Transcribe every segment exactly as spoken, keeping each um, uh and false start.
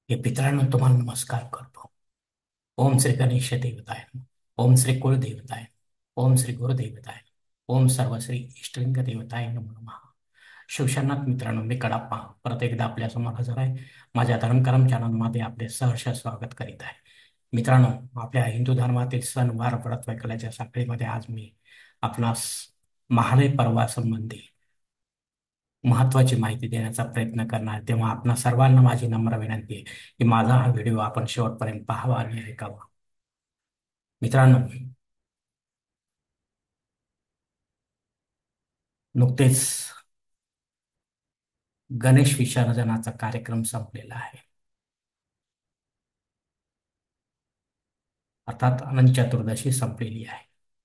हे पितरांनो तुम्हाला नमस्कार करतो. ओम श्री गणेश देवताय नमः. ओम श्री कुलदेवताय नमः. ओम श्री गुरुदेवताय नमः. ओम सर्व श्री इष्टलिंग देवताय नमो नमः. शिवशरणात मित्रांनो, मी कडाप्पा परत एकदा आपल्या समोर हजर आहे. माझ्या धर्मकरम चॅनलमध्ये आपले सहर्ष स्वागत करीत आहे. मित्रांनो, आपल्या हिंदू धर्मातील सण वार व्रत वैकल्याच्या साखळीमध्ये आज मी आपणास महालय पर्वासंबंधी महत्वाची माहिती देण्याचा प्रयत्न करणार. तेव्हा आपणा सर्वांना माझी नम्र विनंती आहे की माझा हा व्हिडिओ आपण शेवटपर्यंत पाहावा आणि ऐकावा. मित्रांनो, नुकतेच गणेश विसर्जनाचा कार्यक्रम संपलेला आहे. अर्थात अनंत चतुर्दशी संपलेली आहे.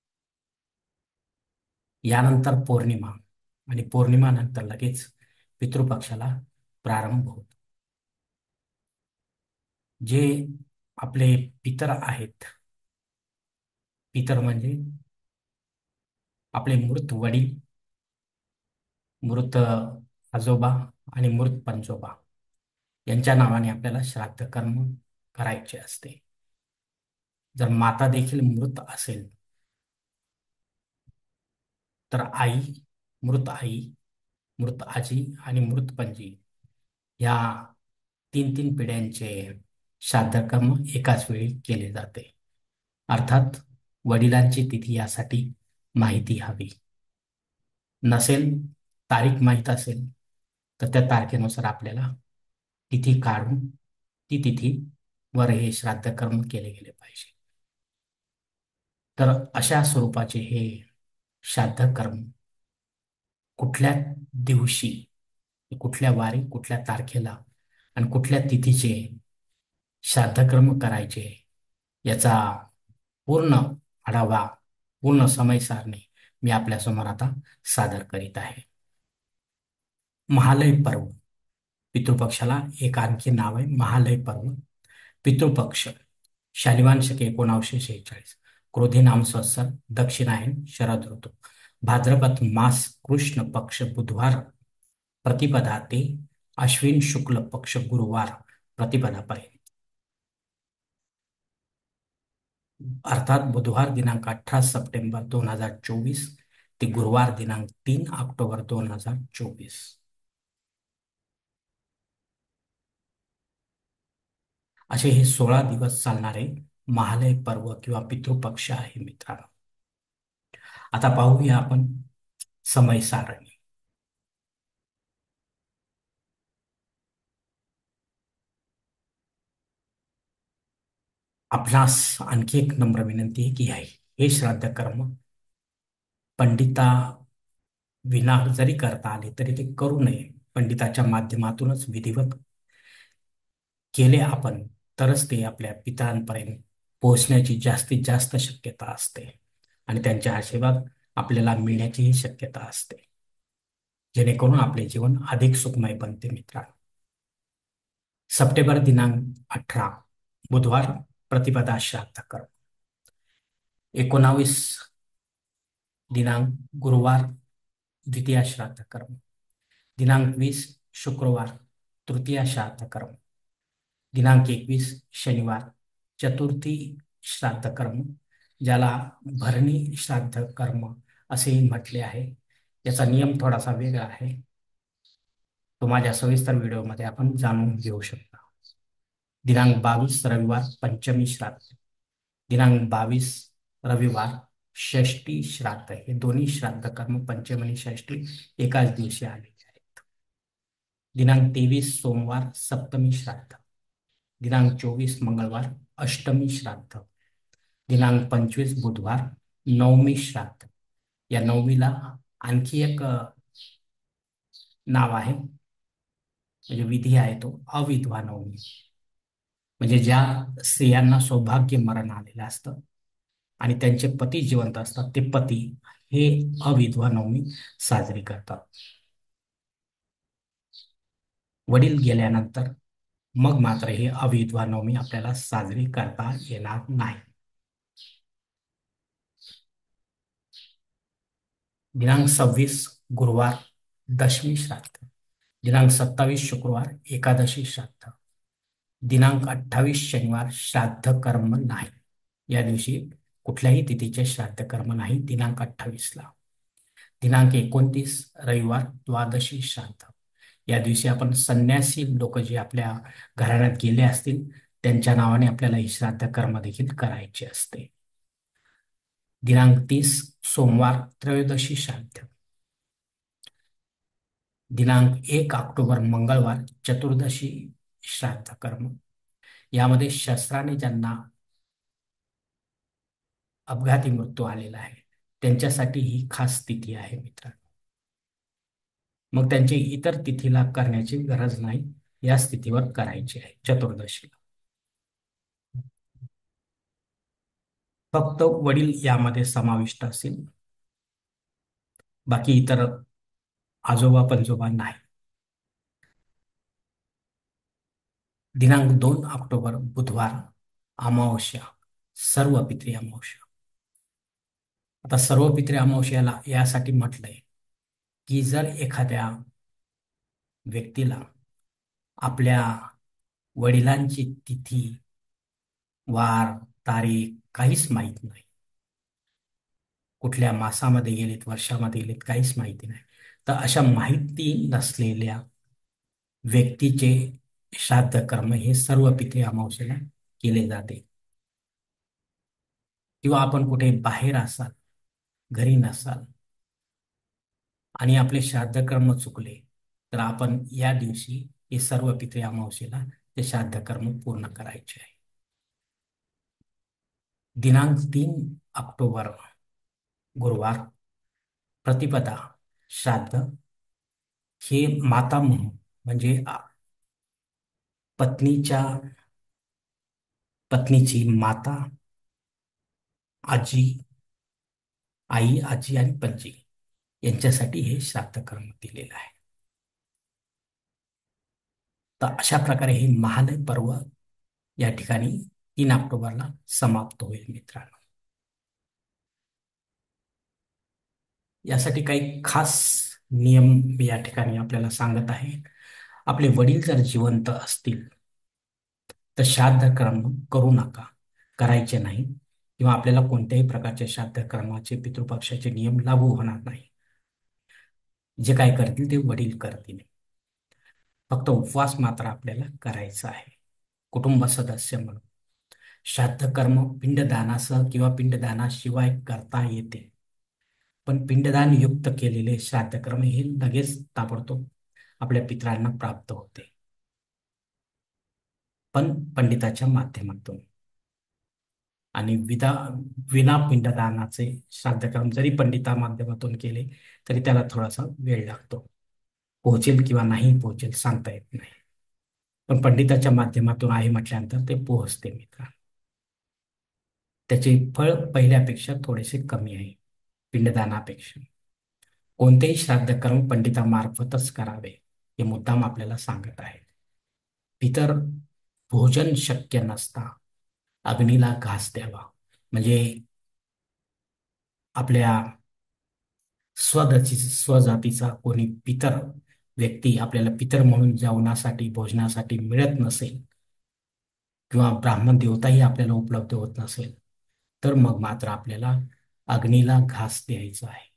यानंतर पौर्णिमा आणि पौर्णिमा नंतर लगेच पितृपक्षाला प्रारंभ होतो. जे आपले पितर आहेत, पितर म्हणजे आपले मृत वडील, मृत आजोबा आणि मृत पंजोबा यांच्या नावाने आपल्याला श्राद्ध कर्म करायचे असते. जर माता देखील मृत असेल तर आई, मृत आई, मृत आजी आणि मृत पणजी या तीन तीन पिढ्यांचे श्राद्ध कर्म एकाच वेळी केले जाते. अर्थात वडिलांची तिथी यासाठी माहिती हवी. नसेल, तारीख माहीत असेल तर त्या तारखेनुसार आपल्याला तिथी काढून ती तिथी वर हे श्राद्ध कर्म केले गेले पाहिजे. तर अशा स्वरूपाचे हे श्राद्ध कर्म कुठल्या दिवशी, कुठल्या वारी, कुठल्या तारखेला आणि कुठल्या तिथीचे श्राद्ध कर्म करायचे याचा पूर्ण आढावा, पूर्ण समय सारणी मी आपल्या समोर आता सादर करीत आहे. महालय पर्व, पितृपक्षाला एक आणखी नाव आहे महालय पर्व. पितृपक्ष शालिवान शके एकोणावीसशे शेहेचाळीस, क्रोधी नाम संवत्सर, दक्षिणायन शरद ऋतू, भाद्रपद मास, कृष्ण पक्ष बुधवार प्रतिपदा ते अश्विन शुक्ल पक्ष गुरुवार प्रतिपदापर्यंत. अर्थात बुधवार दिनांक अठरा सप्टेंबर दोन हजार चोवीस ते गुरुवार दिनांक तीन ऑक्टोबर दोन हजार चोवीस असे हे सोळा दिवस चालणारे महालय पर्व किंवा पितृपक्ष आहे. मित्रांनो, आता पाहूया आपण समय सारणी. आपणास आणखी एक नम्र विनंती आहे की आहे हे श्राद्ध कर्म पंडिता विना जरी करता आले तरी ते करू नये. पंडिताच्या माध्यमातूनच विधिवत केले आपण तरच ते आपल्या पितरांपर्यंत पोहोचण्याची जास्तीत जास्त शक्यता असते आणि त्यांचे आशीर्वाद आपल्याला मिळण्याचीही शक्यता असते, जेणेकरून आपले जीवन अधिक सुखमय बनते. मित्रांनो, सप्टेंबर दिनांक अठरा बुधवार प्रतिपदा श्राद्ध कर्म, एकोणावीस दिनांक गुरुवार द्वितीय श्राद्ध कर्म, दिनांक वीस शुक्रवार तृतीय श्राद्ध कर्म, दिनांक एकवीस शनिवार चतुर्थी श्राद्ध कर्म, ज्याला भरणी श्राद्ध कर्म असेही म्हटले आहे. याचा नियम थोडासा वेगळा आहे, तो माझ्या सविस्तर व्हिडिओमध्ये आपण जाणून घेऊ शकता. दिनांक बावीस रविवार पंचमी श्राद्ध, दिनांक बावीस रविवार षष्टी श्राद्ध. हे दोन्ही श्राद्ध कर्म पंचमी आणि षष्टी एकाच दिवशी आलेले आहेत. दिनांक तेवीस सोमवार सप्तमी श्राद्ध, दिनांक चोवीस मंगळवार अष्टमी श्राद्ध, दिनांक पंचवीस बुधवार नवमी श्राद्ध. या नवमीला आणखी एक नाव आहे, म्हणजे विधी आहे तो अविधवा नवमी. म्हणजे ज्या स्त्रियांना सौभाग्य मरण आलेलं असतं आणि त्यांचे पती जिवंत असतात, ते पती हे अविधवा नवमी साजरी करतात. वडील गेल्यानंतर मग मात्र हे अविधवा नवमी आपल्याला साजरी करता येणार नाही. दिनांक सव्वीस गुरुवार दशमी श्राद्ध, दिनांक सत्तावीस शुक्रवार एकादशी श्राद्ध, दिनांक अठ्ठावीस शनिवार श्राद्ध कर्म नाही. या दिवशी कुठल्याही तिथीचे श्राद्ध कर्म नाही दिनांक अठ्ठावीसला. दिनांक एकोणतीस रविवार द्वादशी श्राद्ध. या दिवशी आपण संन्यासी लोक जे आपल्या घराण्यात गेले असतील त्यांच्या नावाने आपल्याला ही श्राद्ध कर्म देखील करायचे असते. दिनांक तीस सोमवार त्रयोदशी श्राद्ध. दिनांक एक ऑक्टोबर मंगळवार चतुर्दशी श्राद्ध कर्म. यामध्ये शस्त्राने ज्यांना अपघाती मृत्यू आलेला आहे त्यांच्यासाठी ही खास तिथी आहे मित्रांनो. मग त्यांची इतर तिथीला करण्याची गरज नाही, याच तिथीवर करायची आहे चतुर्दशीला. फक्त वडील यामध्ये समाविष्ट असेल, बाकी इतर आजोबा पणजोबा नाही. दिनांक दोन ऑक्टोबर बुधवार अमावस्या सर्व पित्री अमावस्या. आता सर्व पित्री अमावस्याला यासाठी म्हटलंय की जर एखाद्या व्यक्तीला आपल्या वडिलांची तिथी वार तारीख काहीच माहीत नाही, कुठल्या मासामध्ये गेलेत वर्षामध्ये गेलेत काहीच माहिती नाही, तर अशा माहिती नसलेल्या व्यक्तीचे श्राद्ध कर्म हे सर्व पित्री अमावस्येला केले जाते. किंवा आपण कुठे बाहेर असाल, घरी नसाल आणि आपले श्राद्ध कर्म चुकले तर आपण या दिवशी हे सर्व पित्री अमावस्येला ते श्राद्ध कर्म पूर्ण करायचे आहे. दिनांक तीन ऑक्टोबर गुरुवार प्रतिपदा श्राद्ध. हे मातामह म्हणजे पत्नीच्या पत्नीची माता, आजी, आई, आजी आणि पणजी यांच्यासाठी हे श्राद्ध कर्म दिलेलं आहे. तर अशा प्रकारे हे महालय पर्व या ठिकाणी तीन ऑक्टोबरला समाप्त होईल मित्रांनो. यासाठी काही खास नियम मी या ठिकाणी आपल्याला सांगत आहे. आपले वडील जर जिवंत असतील तर श्राद्ध कर्म करू नका, करायचे नाही, किंवा आपल्याला कोणत्याही प्रकारच्या श्राद्ध कर्माचे पितृपक्षाचे नियम लागू होणार नाही. जे काय करतील ते वडील करतील. फक्त उपवास मात्र आपल्याला करायचा आहे कुटुंब सदस्य म्हणून. श्राद्ध कर्म पिंडदानासह किंवा पिंडदानाशिवाय करता येते, पण पिंडदान युक्त केलेले श्राद्ध कर्म हे लगेच ताबडतोब आपल्या पितरांना प्राप्त होते, पण पंडिताच्या माध्यमातून. आणि विदा विना पिंडदानाचे श्राद्ध कर्म जरी पंडिता माध्यमातून केले तरी त्याला थोडासा वेळ लागतो, पोहोचेल किंवा नाही पोहोचेल सांगता येत नाही, पण पंडिताच्या माध्यमातून आहे म्हटल्यानंतर ते पोहोचते मित्र. त्याचे फळ पहिल्यापेक्षा थोडेसे कमी आहे पिंडदानापेक्षा. कोणतेही श्राद्ध कर्म पंडितामार्फतच करावे हे मुद्दाम आपल्याला सांगत आहे. पितर भोजन शक्य नसता अग्नीला घास द्यावा, म्हणजे आपल्या स्वजाती स्वजातीचा कोणी पितर व्यक्ती आपल्याला पितर म्हणून जेवणासाठी भोजनासाठी मिळत नसेल किंवा ब्राह्मण देवताही आपल्याला उपलब्ध होत नसेल तर मग मात्र आपल्याला अग्नीला घास द्यायचा आहे.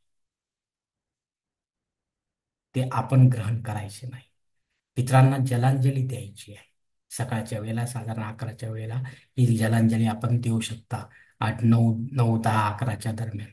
ते आपण ग्रहण करायचे नाही. पितरांना जलांजली द्यायची आहे. सकाळच्या वेळेला साधारण अकराच्या वेळेला ही जलांजली आपण देऊ शकता. आठ नऊ नऊ दहा अकराच्या दरम्यान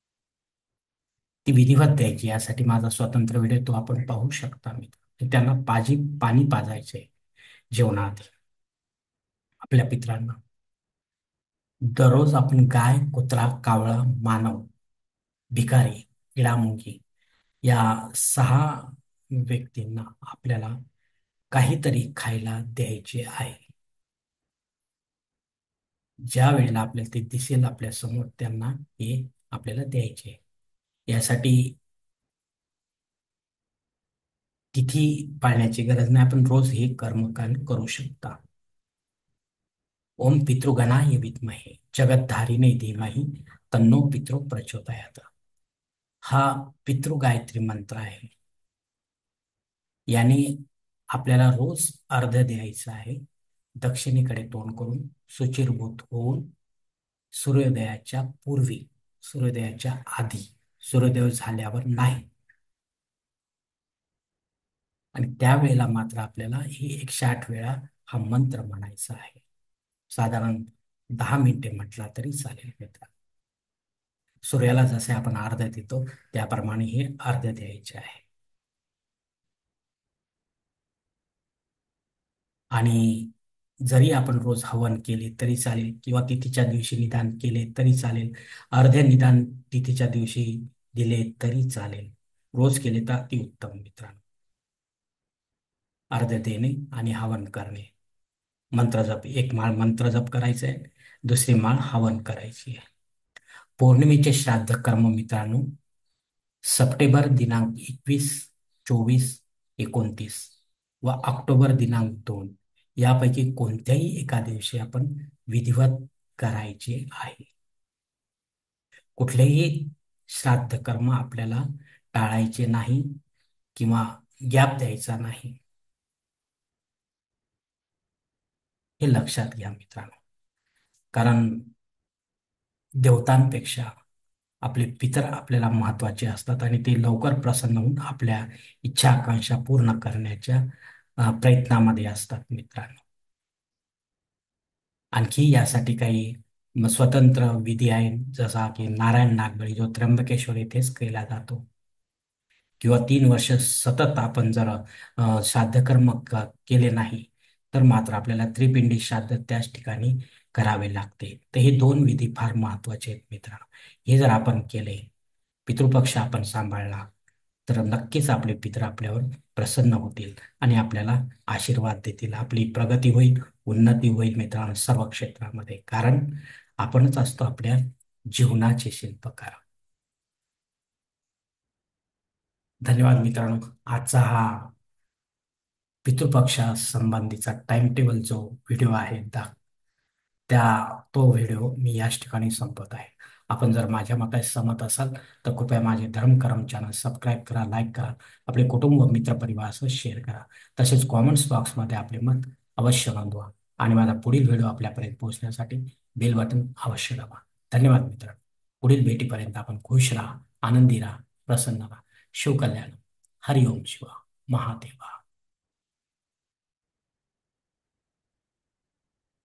ती विधिवत द्यायची. यासाठी माझा स्वतंत्र व्हिडिओ तो आपण पाहू शकता मित्र. त्यांना पाजी पाणी पाजायचे जेवणाआधी आपल्या पितरांना. दररोज आपण गाय, कुत्रा, कावळा, मानव, भिकारी, किडामुंगी या सहा व्यक्तींना आपल्याला काहीतरी खायला द्यायचे आहे. ज्या वेळेला आपल्याला ते दिसेल आपल्या समोर त्यांना हे आपल्याला द्यायचे. यासाठी तिथी पाळण्याची गरज नाही, आपण रोज हे कर्मकांड करू शकता. ओम पितृगणाय विद्महे जगद्धारिणे धीमहि तन्नो पितृ प्रचोदयात. हा पितृ गायत्री मंत्र आहे. याने आपल्याला रोज अर्घ्य द्यायचं आहे. दक्षिणेकडे तोंड करून शुचिर्भूत होऊन सूर्योदयाच्या पूर्वी, सूर्योदयाच्या आधी, सूर्योदय झाल्यावर नाही. आणि त्यावेळेला मात्र आपल्याला ही एकशे आठ वेळा हा मंत्र म्हणायचा आहे. साधारण दहा मिनिटे म्हटला तरी चालेल मित्र. सूर्याला जसे आपण अर्घ्य देतो त्याप्रमाणे हे अर्घ्य द्यायचे आहे. आणि जरी आपण रोज हवन केले तरी चालेल किंवा तिथीच्या दिवशी निदान केले तरी चालेल, अर्ध्य निदान तिथीच्या दिवशी दिले तरी चालेल, रोज केले तर अतिउत्तम मित्रांनो. अर्घ्य देणे आणि हवन करणे, मंत्र जप, एक माळ मंत्र जप करायचा आहे, दुसरी माळ हवन करायची आहे. पौर्णिमेचे श्राद्ध कर्म मित्रांनो सप्टेंबर दिनांक एकवीस, चोवीस, एकोणतीस व ऑक्टोबर दिनांक दोन यापैकी कोणत्याही एका दिवशी आपण विधिवत करायचे आहे. कुठलेही श्राद्ध कर्म आपल्याला टाळायचे नाही किंवा गॅप द्यायचा नाही, हे लक्षात घ्या मित्रांनो. कारण देवतांपेक्षा आपले पितर आपल्याला महत्वाचे असतात आणि ते लवकर प्रसन्न होऊन आपल्या इच्छा आकांक्षा पूर्ण करण्याच्या अ, प्रयत्नामध्ये असतात मित्रांनो. आणखी यासाठी काही म- स्वतंत्र विधी आहे, जसा की नारायण नागबळी जो त्र्यंबकेश्वर येथेच केला जातो. किंवा तीन वर्ष सतत आपण जर अ, श्राद्धकर्म क- केले नाही तर मात्र आपल्याला त्रिपिंडी श्राद्ध त्याच ठिकाणी करावे लागते. तर हे दोन विधी फार महत्वाचे आहेत मित्रांनो. हे जर आपण केले, पितृपक्ष आपण सांभाळला, तर नक्कीच आपले पितर आपल्यावर प्रसन्न होतील आणि आपल्याला आशीर्वाद देतील. आपली प्रगती होईल, उन्नती होईल मित्रांनो सर्व क्षेत्रामध्ये. कारण आपणच असतो आपल्या जीवनाचे शिल्पकार. धन्यवाद मित्रांनो. आजचा हा पितृपक्षा संबंधीचा टाइम टेबल जो व्हिडिओ आहे दा त्या तो व्हिडिओ मी याच ठिकाणी संपवत आहे. आपण जर माझ्या मताशी सहमत असाल तर कृपया माझे धर्मकरम चॅनल सबस्क्राईब करा, लाईक करा, आपले कुटुंब मित्रपरिवारासह शेअर करा. तसेच कॉमेंट्स बॉक्समध्ये आपले मत अवश्य नोंदवा आणि माझा पुढील व्हिडिओ आपल्यापर्यंत पोहोचण्यासाठी बेल बटन अवश्य दाबा. धन्यवाद मित्रांनो. पुढील भेटीपर्यंत आपण खुश राहा, आनंदी राहा, प्रसन्न राहा. शिवकल्याण. हरिओम शिवा महादेवा.